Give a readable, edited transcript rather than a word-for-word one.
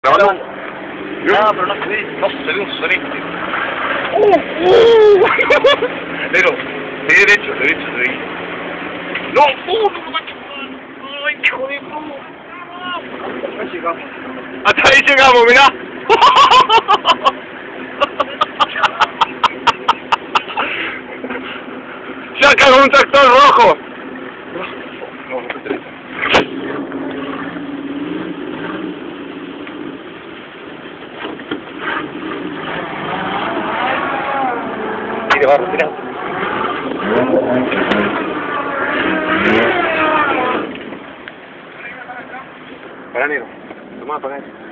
grabando? No, pero no se ve. No, se ve un sonete. Pero, de derecho, de ahí. ¡No! ¡No! ¡Ay, hijo de puta! Ahí llegamos. Hasta ahí llegamos, mirá. ¡Saca un tractor rojo! No, no te interesa. Mire, barro, mirá. Para negro. Tomá, para eso.